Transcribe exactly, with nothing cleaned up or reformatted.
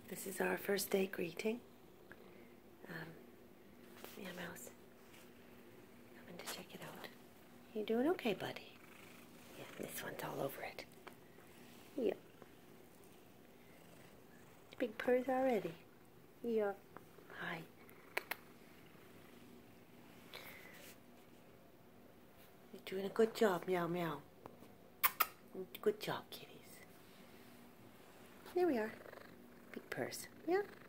This is our first day greeting. Um, yeah, Mouse. Coming to check it out. You doing okay, buddy? Yeah, this one's all over it. Yeah. Big purrs already. Yeah. Hi. You're doing a good job, meow meow. Good job, kitties. There we are. Big purrs. Yeah.